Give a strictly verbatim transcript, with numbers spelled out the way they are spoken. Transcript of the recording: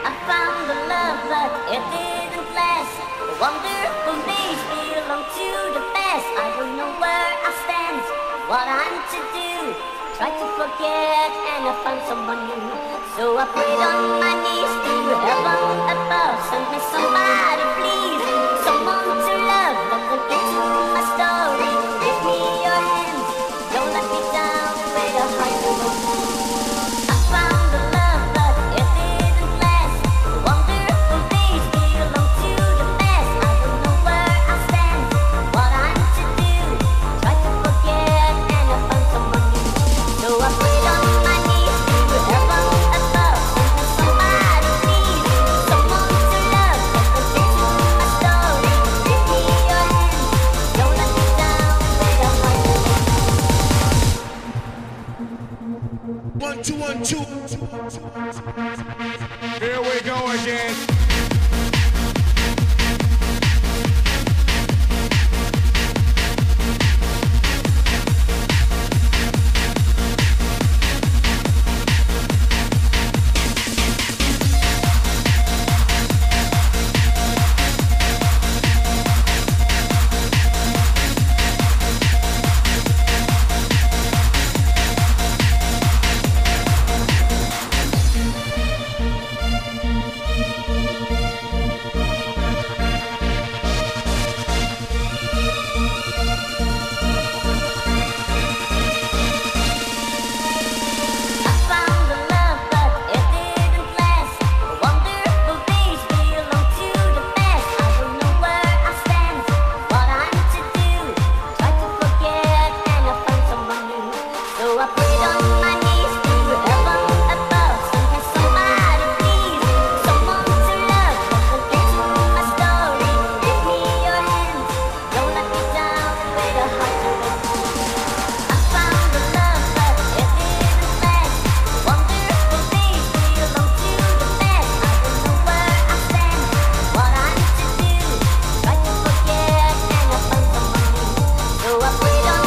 I found the love, but it didn't last. The wonderful days belong to the past. I don't know where I stand, what I'm to do. Try to forget and I found someone new. So I prayed on my knees to heaven above. Send me somebody, please, someone to love that will get to my story. Give me your hands, don't let me down with a heart to go. I found the love, but it didn't last. The wonderful days belong to the past. I don't know where I stand, what I'm to do. Try to forget and I found someone new. So I prayed on my knees to heaven above. Send me somebody, please, someone to love that will get to my story. Give me your hands, don't let me down with a heart to go. One, two, one, two. Here we go again. I found the love, but it didn't last. The wonderful days belong to the past. I don't know where I stand, what I'm to do. Try to forget and I found someone new. So I prayed on my knees to heaven above. Send me somebody, please, someone to love that will get to my story. Give me your hands, don't let me down with a heart to go. I found the love, but it didn't last. Wonderful days belong to the past. I don't know where I stand, what I'm to do. Try to forget and I found someone new. So I prayed on